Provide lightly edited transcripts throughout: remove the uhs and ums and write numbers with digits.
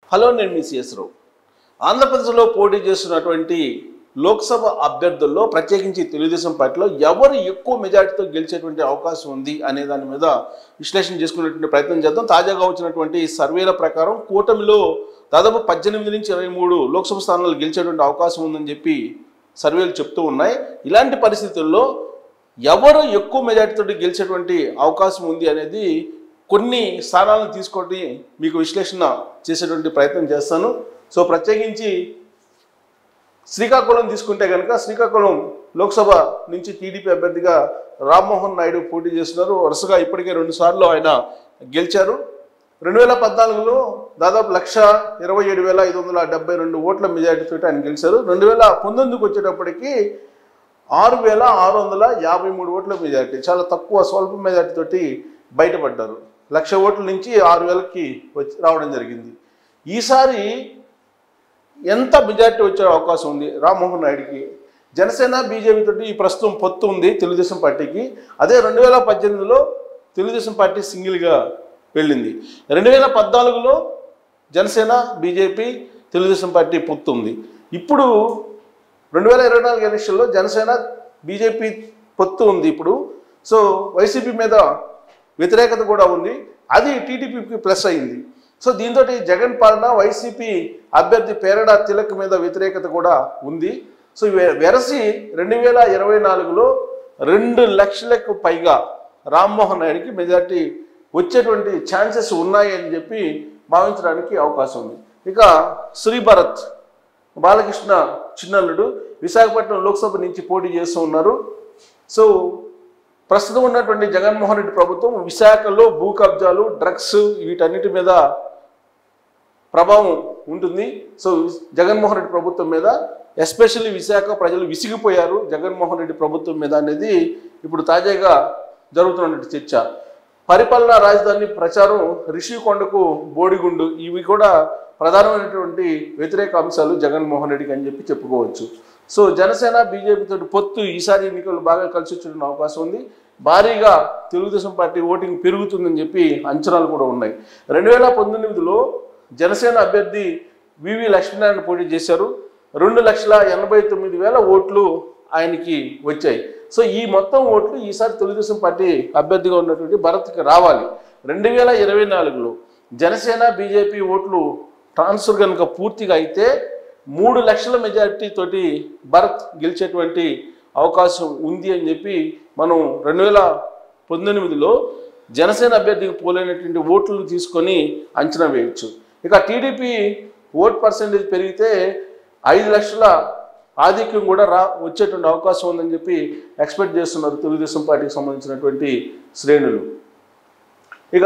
Hello, నేను మీ CS రావు. ఆంధ్రప్రదేశ్లో పోటీ చేస్తున్నటువంటి లోక్సభ అభ్యర్థుల్లో ప్రత్యేకించి తెలుగుదేశం పార్టీలో ఎవరు ఎక్కువ మెజార్టీతో గెలిచేటువంటి అవకాశం ఉంది అనే దాని మీద విశ్లేషణ చేసుకునేటువంటి ప్రయత్నం చేద్దాం. తాజాగా వచ్చినటువంటి సర్వేల ప్రకారం కూటమిలో దాదాపు 18 నుంచి 23 లోక్సభ స్థానాలు గెలిచేటువంటి అవకాశం ఉందని చెప్పి సర్వేలు చెప్తూ ఉన్నాయి. ఇలాంటి పరిస్థితుల్లో ఎవరు ఎక్కువ మెజార్టీతో గెలిచేటువంటి అవకాశం ఉంది అనేది కొన్ని స్థానాలను తీసుకొని మీకు విశ్లేషణ చేసేటువంటి ప్రయత్నం చేస్తాను. సో ప్రత్యేకించి శ్రీకాకుళం తీసుకుంటే కనుక శ్రీకాకుళం లోక్సభ నుంచి టీడీపీ అభ్యర్థిగా రామ్మోహన్ నాయుడు పోటీ చేస్తున్నారు. వరుసగా ఇప్పటికే 2 సార్లు ఆయన గెలిచారు. 2014లో దాదాపు 1,27,572 ఓట్ల మెజార్టీతో ఆయన గెలిచారు. 2019కి వచ్చేటప్పటికి 6,653 ఓట్ల మెజార్టీ, చాలా తక్కువ స్వల్ప మెజార్టీతోటి బయటపడ్డారు. 1,00,000 ఓట్ల నుంచి 6,000కి రావడం జరిగింది. ఈసారి ఎంత మెజార్టీ వచ్చే అవకాశం ఉంది రామ్మోహన్ నాయుడికి? జనసేన బీజేపీ తోటి ప్రస్తుతం పొత్తు ఉంది తెలుగుదేశం పార్టీకి. అదే 2018లో తెలుగుదేశం పార్టీ సింగిల్గా వెళ్ళింది. 2014లో జనసేన బీజేపీ తెలుగుదేశం పార్టీ పొత్తు ఉంది. ఇప్పుడు 2024 ఎలక్షన్లో జనసేన బీజేపీ పొత్తు ఉంది ఇప్పుడు. సో వైసీపీ మీద వ్యతిరేకత కూడా ఉంది, అది టీడీపీకి ప్లస్ అయింది. సో దీంతో జగన్ పాలన వైసీపీ అభ్యర్థి పేరడ తిలక్ మీద వ్యతిరేకత కూడా ఉంది. సో వెరసి 2024లో 2 లక్షలకు పైగా రామ్మోహన్ నాయుడికి మెజార్టీ వచ్చేటువంటి ఛాన్సెస్ ఉన్నాయి అని చెప్పి భావించడానికి అవకాశం ఉంది. ఇక శ్రీభరత్ బాలకృష్ణ చిన్నల్లుడు విశాఖపట్నం లోక్సభ నుంచి పోటీ చేస్తూ ఉన్నారు. సో ప్రస్తుతం ఉన్నటువంటి జగన్మోహన్ రెడ్డి ప్రభుత్వం విశాఖలో భూ కబ్జాలు, డ్రగ్స్ వీటన్నిటి మీద ప్రభావం ఉంటుంది. సో జగన్మోహన్ రెడ్డి ప్రభుత్వం మీద ఎస్పెషల్లీ విశాఖ ప్రజలు విసిగిపోయారు జగన్మోహన్ రెడ్డి ప్రభుత్వం మీద అనేది ఇప్పుడు తాజాగా జరుగుతున్నటువంటి చర్చ. పరిపాలనా రాజధాని ప్రచారం, రిషికొండకు బోడిగుండు, ఇవి కూడా ప్రధానమైనటువంటి వ్యతిరేక అంశాలు జగన్మోహన్ రెడ్డికి అని చెప్పి చెప్పుకోవచ్చు. సో జనసేన బీజేపీ తోటి పొత్తు ఈసారి ఎన్నికలు బాగా కలిసి వచ్చే అవకాశం ఉంది. భారీగా తెలుగుదేశం పార్టీ ఓటింగ్ పెరుగుతుందని చెప్పి అంచనాలు కూడా ఉన్నాయి. 2019లో జనసేన అభ్యర్థి వివి లక్ష్మీనారాయణ పోటీ చేశారు. 2,89,000 ఓట్లు ఆయనకి వచ్చాయి. సో ఈ మొత్తం ఓట్లు ఈసారి తెలుగుదేశం పార్టీ అభ్యర్థిగా ఉన్నటువంటి భరత్కి రావాలి. 2024లో జనసేన బీజేపీ ఓట్లు ట్రాన్స్ఫర్ కనుక పూర్తిగా అయితే 3 లక్షల మెజారిటీ తోటి భరత్ గెలిచేటువంటి అవకాశం ఉంది అని చెప్పి మనం 2019లో జనసేన అభ్యర్థికి పోలైనటువంటి ఓట్లను తీసుకొని అంచనా వేయవచ్చు. ఇక టీడీపీ ఓట్ పర్సెంటేజ్ పెరిగితే 5 లక్షల ఆధిక్యం కూడా వచ్చేటువంటి అవకాశం ఉందని చెప్పి ఎక్స్పెక్ట్ చేస్తున్నారు తెలుగుదేశం పార్టీకి సంబంధించినటువంటి శ్రేణులు. ఇక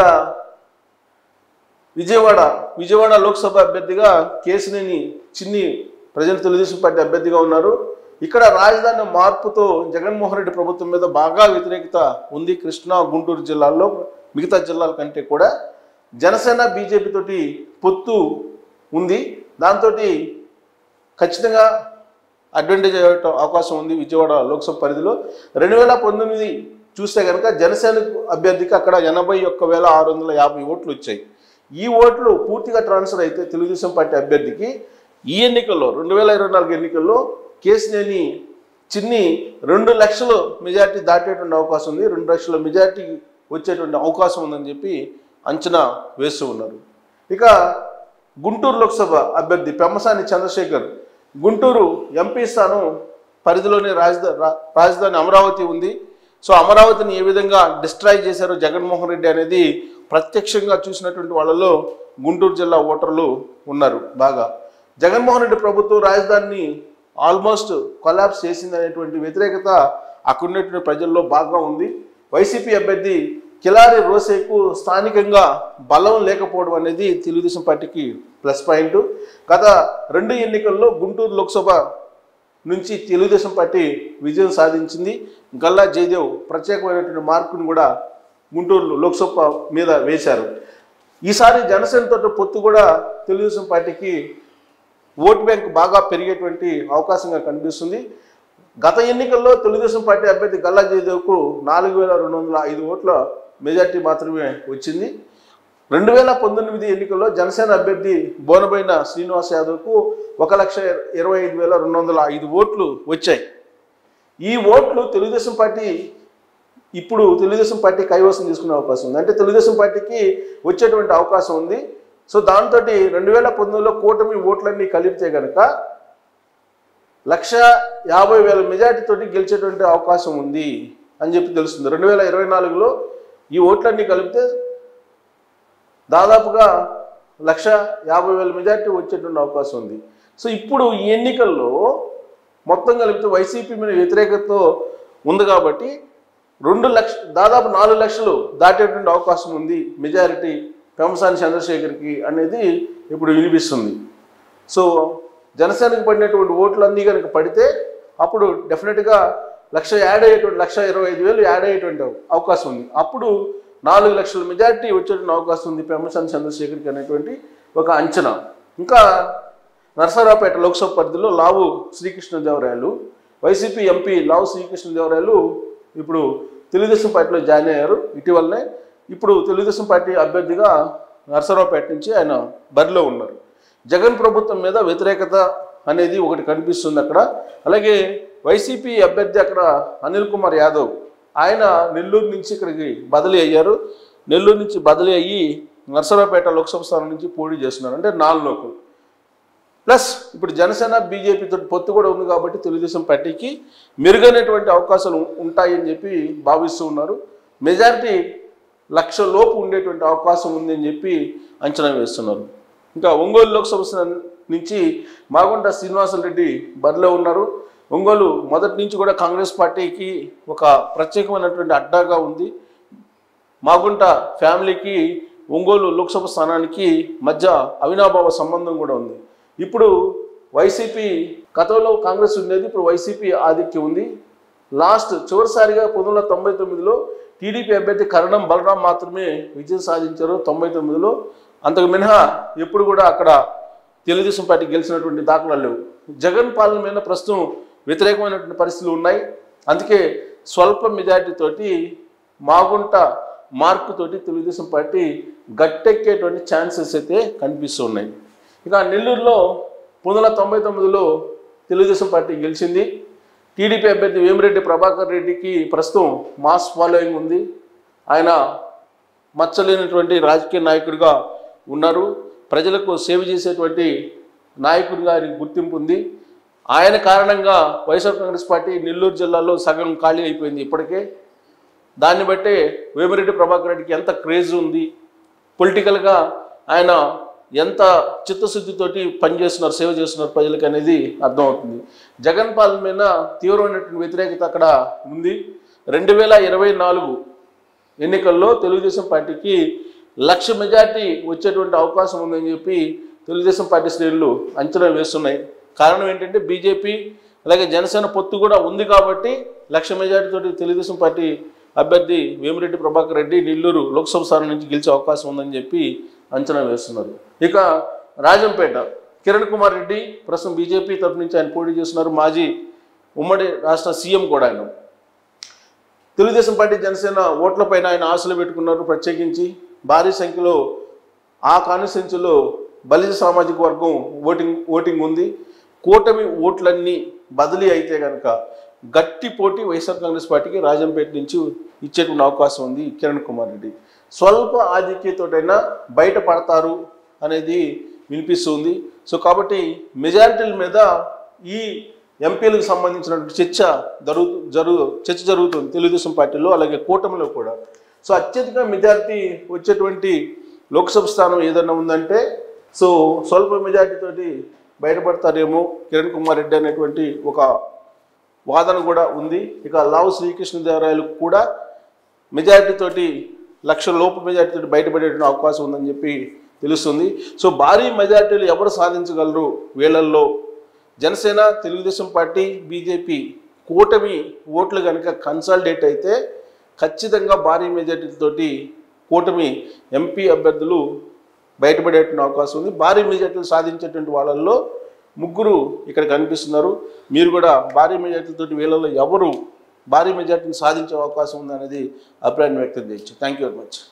విజయవాడ లోక్సభ అభ్యర్థిగా కేసినేని చిన్ని ప్రజెంట్ తెలుగుదేశం పార్టీ అభ్యర్థిగా ఉన్నారు. ఇక్కడ రాజధాని మార్పుతో జగన్మోహన్ రెడ్డి ప్రభుత్వం మీద బాగా వ్యతిరేకత ఉంది. కృష్ణా, గుంటూరు జిల్లాల్లో మిగతా జిల్లాల కంటే కూడా జనసేన బీజేపీ తోటి పొత్తు ఉంది. దాంతో ఖచ్చితంగా అడ్వాంటేజ్ అయ్యే అవకాశం ఉంది విజయవాడ లోక్సభ పరిధిలో. 2019 చూస్తే కనుక జనసేన అభ్యర్థికి అక్కడ 81,650 ఓట్లు వచ్చాయి. ఈ ఓట్లు పూర్తిగా ట్రాన్స్ఫర్ అయితే తెలుగుదేశం పార్టీ అభ్యర్థికి ఈ ఎన్నికల్లో 2024 ఎన్నికల్లో కేసినేని చిన్ని 2 లక్షల మెజార్టీ దాటేటువంటి అవకాశం ఉంది. 2 లక్షల మెజార్టీ వచ్చేటువంటి అవకాశం ఉందని చెప్పి అంచనా వేస్తూ ఉన్నారు. ఇక గుంటూరు లోక్సభ అభ్యర్థి పెమ్మసాని చంద్రశేఖర్, గుంటూరు ఎంపీ స్థానం పరిధిలోనే రాజధాని అమరావతి ఉంది. సో అమరావతిని ఏ విధంగా డిస్ట్రాయ్ చేశారో జగన్మోహన్ రెడ్డి అనేది ప్రత్యక్షంగా చూసినటువంటి వాళ్ళలో గుంటూరు జిల్లా ఓటర్లు ఉన్నారు బాగా. జగన్మోహన్ రెడ్డి ప్రభుత్వం రాజధానిని ఆల్మోస్ట్ కొలాప్స్ చేసింది అనేటువంటి వ్యతిరేకత అక్కడ ఉన్నటువంటి ప్రజల్లో బాగా ఉంది. వైసీపీ అభ్యర్థి కిలారి రోసేకు స్థానికంగా బలం లేకపోవడం అనేది తెలుగుదేశం పార్టీకి ప్లస్ పాయింట్. గత 2 ఎన్నికల్లో గుంటూరు లోక్సభ నుంచి తెలుగుదేశం పార్టీ విజయం సాధించింది. గల్లా జయదేవ్ ప్రత్యేకమైనటువంటి మార్కును కూడా గుంటూరు లోక్సభ మీద వేశారు. ఈసారి జనసేనతో పొత్తు కూడా తెలుగుదేశం పార్టీకి ఓటు బ్యాంక్ బాగా పెరిగేటువంటి అవకాశంగా కనిపిస్తుంది. గత ఎన్నికల్లో తెలుగుదేశం పార్టీ అభ్యర్థి గల్లా జయదేవ్కు 4,205 ఓట్ల మెజార్టీ మాత్రమే వచ్చింది. 2019 ఎన్నికల్లో జనసేన అభ్యర్థి బోనబోయిన శ్రీనివాస్ యాదవ్కు 1,25,205 ఓట్లు వచ్చాయి. ఈ ఓట్లు తెలుగుదేశం పార్టీ ఇప్పుడు తెలుగుదేశం పార్టీ కైవసం తీసుకునే అవకాశం ఉంది. అంటే తెలుగుదేశం పార్టీకి వచ్చేటువంటి అవకాశం ఉంది. సో దాంతో 2019లో కూటమి ఓట్లన్నీ కలిపితే కనుక 1,50,000 మెజార్టీతోటి గెలిచేటువంటి అవకాశం ఉంది అని చెప్పి తెలుస్తుంది. 2024లో ఈ ఓట్లన్నీ కలిపితే దాదాపుగా 1,50,000 మెజార్టీ వచ్చేటువంటి అవకాశం ఉంది. సో ఇప్పుడు ఈ ఎన్నికల్లో మొత్తం కలిపితే వైసీపీ మీద వ్యతిరేకతతో ఉంది కాబట్టి 2 లక్షలు దాదాపు 4 లక్షలు దాటేటువంటి అవకాశం ఉంది మెజారిటీ పెమ్మసాని చంద్రశేఖర్కి అనేది ఇప్పుడు వినిపిస్తుంది. సో జనసేనకు పడినటువంటి ఓట్లన్నీ కనుక పడితే అప్పుడు డెఫినెట్గా 1,00,000 యాడ్ అయ్యేటువంటి 1,25,000 యాడ్ అయ్యేటువంటి అవకాశం ఉంది. అప్పుడు 4 లక్షల మెజార్టీ వచ్చేటువంటి అవకాశం ఉంది పెమ్మసాని చంద్రశేఖర్కి అనేటువంటి ఒక అంచనా. ఇంకా నరసరావుపేట లోక్సభ పరిధిలో లావు శ్రీకృష్ణదేవరాయలు వైసీపీ ఎంపీ లావు శ్రీకృష్ణదేవరాయలు ఇప్పుడు తెలుగుదేశం పార్టీలో జాయిన్ అయ్యారు ఇటీవలనే. ఇప్పుడు తెలుగుదేశం పార్టీ అభ్యర్థిగా నరసరావుపేట నుంచి ఆయన బరిలో ఉన్నారు. జగన్ ప్రభుత్వం మీద వ్యతిరేకత అనేది ఒకటి కనిపిస్తుంది అక్కడ. అలాగే వైసీపీ అభ్యర్థి అక్కడ అనిల్ కుమార్ యాదవ్ ఆయన నెల్లూరు నుంచి ఇక్కడికి బదిలీ అయ్యారు. నెల్లూరు నుంచి బదిలీ అయ్యి నరసరావుపేట లోక్సభ స్థానం నుంచి పోటీ చేస్తున్నారు. అంటే 4 లోకల్ ప్లస్ ఇప్పుడు జనసేన బీజేపీతో పొత్తు కూడా ఉంది కాబట్టి తెలుగుదేశం పార్టీకి మెరుగైనటువంటి అవకాశాలు ఉంటాయని చెప్పి భావిస్తూ ఉన్నారు. మెజారిటీ 1,00,000 లోపు ఉండేటువంటి అవకాశం ఉంది అని చెప్పి అంచనా వేస్తున్నారు. ఇంకా ఒంగోలు లోక్సభ నుంచి మాగుంట శ్రీనివాసరెడ్డి బరిలో ఉన్నారు. ఒంగోలు మొదటి నుంచి కూడా కాంగ్రెస్ పార్టీకి ఒక ప్రత్యేకమైనటువంటి అడ్డాగా ఉంది. మాగుంట ఫ్యామిలీకి ఒంగోలు లోక్సభ స్థానానికి మధ్య అవినాభావ సంబంధం కూడా ఉంది. ఇప్పుడు వైసీపీ గతంలో కాంగ్రెస్ ఉండేది, ఇప్పుడు వైసీపీ ఆధిక్యం ఉంది. చివరిసారిగా 1999లో టీడీపీ అభ్యర్థి కరణం బలరాం మాత్రమే విజయం సాధించారు 99లో. అంతకు మినహా ఎప్పుడు కూడా అక్కడ తెలుగుదేశం పార్టీ గెలిచినటువంటి దాఖలాలు లేవు. జగన్ పాలన మీద ప్రస్తుతం వ్యతిరేకమైనటువంటి పరిస్థితులు ఉన్నాయి. అందుకే స్వల్ప మెజార్టీతోటి మాగుంట మార్కుతోటి తెలుగుదేశం పార్టీ గట్టెక్కేటువంటి ఛాన్సెస్ అయితే కనిపిస్తూ ఉన్నాయి. ఇక నెల్లూరులో 1999లో తెలుగుదేశం పార్టీ గెలిచింది. టీడీపీ అభ్యర్థి వేమిరెడ్డి ప్రభాకర్ రెడ్డికి ప్రస్తుతం మాస్ ఫాలోయింగ్ ఉంది. ఆయన మచ్చలేనటువంటి రాజకీయ నాయకుడిగా ఉన్నారు. ప్రజలకు సేవ చేసేటువంటి నాయకుడిగా ఆయనకు గుర్తింపు ఉంది. ఆయన కారణంగా వైఎస్ఆర్ కాంగ్రెస్ పార్టీ నెల్లూరు జిల్లాలో సగం ఖాళీ అయిపోయింది ఇప్పటికే. దాన్ని బట్టే వేమిరెడ్డి ప్రభాకర్ రెడ్డికి ఎంత క్రేజ్ ఉంది, పొలిటికల్గా ఆయన ఎంత చిత్తశుద్ధితోటి పనిచేస్తున్నారు, సేవ చేస్తున్నారు ప్రజలకు అనేది అర్థమవుతుంది. జగన్ పాలన మీద తీవ్రమైనటువంటి వ్యతిరేకత అక్కడ ఉంది. 2024 ఎన్నికల్లో తెలుగుదేశం పార్టీకి 1,00,000 మెజార్టీ వచ్చేటువంటి అవకాశం ఉందని చెప్పి తెలుగుదేశం పార్టీ శ్రేణులు అంచనా వేస్తున్నాయి. కారణం ఏంటంటే బీజేపీ అలాగే జనసేన పొత్తు కూడా ఉంది కాబట్టి 1,00,000 మెజార్టీతోటి తెలుగుదేశం పార్టీ అభ్యర్థి వేమిరెడ్డి ప్రభాకర్ రెడ్డి నెల్లూరు లోక్సభ స్థానం నుంచి గెలిచే అవకాశం ఉందని చెప్పి అంచనా వేస్తున్నారు. ఇక రాజంపేట కిరణ్ కుమార్ రెడ్డి ప్రస్తుతం బీజేపీ తరఫు నుంచి ఆయన పోటీ చేస్తున్నారు. మాజీ ఉమ్మడి రాష్ట్ర సీఎం కూడా ఆయన. తెలుగుదేశం పార్టీ జనసేన ఓట్లపైన ఆయన ఆశలు పెట్టుకున్నారు. ప్రత్యేకించి భారీ సంఖ్యలో ఆ కాన్స్టిట్యున్సీలో బలిజ సామాజిక వర్గం ఓటింగ్ ఉంది. కూటమి ఓట్లన్నీ బదిలీ అయితే కనుక గట్టి పోటీ వైఎస్ఆర్ కాంగ్రెస్ పార్టీకి రాజంపేట నుంచి ఇచ్చేటువంటి అవకాశం ఉంది కిరణ్ కుమార్ రెడ్డి. స్వల్ప ఆధిక్యతోటైనా బయటపడతారు అనేది వినిపిస్తుంది. సో కాబట్టి మెజారిటీల మీద ఈ ఎంపీలకు సంబంధించినటువంటి చర్చ జరుగుతుంది తెలుగుదేశం పార్టీలో అలాగే కూటమిలో కూడా. సో అత్యధిక మెజారిటీ వచ్చేటువంటి లోక్సభ స్థానం ఏదైనా ఉందంటే సో స్వల్ప మెజారిటీతోటి బయటపడతారేమో కిరణ్ కుమార్ రెడ్డి అనేటువంటి ఒక వాదన కూడా ఉంది. ఇక లావు శ్రీకృష్ణదేవరాయలు కూడా మెజారిటీతోటి 1,00,000 లోపు మెజారిటీతో బయటపడే అవకాశం ఉందని చెప్పి తెలుస్తుంది. సో భారీ మెజారిటీలు ఎవరు సాధించగలరు వీళ్ళల్లో? జనసేన, తెలుగుదేశం పార్టీ, బీజేపీ కూటమి ఓట్లు కనుక కన్సాలిడేట్ అయితే ఖచ్చితంగా భారీ మెజారిటీతోటి కూటమి ఎంపీ అభ్యర్థులు బయటపడేటువంటి అవకాశం ఉంది. భారీ మెజారిటీలు సాధించేటువంటి వాళ్ళల్లో 3 ఇక్కడ కనిపిస్తున్నారు. మీరు కూడా భారీ మెజారిటీతోటి వీళ్ళలో ఎవరు భారీ మెజారిటీని సాధించే అవకాశం ఉందనేది అభిప్రాయం వ్యక్తం చేయొచ్చు. Thank you very much.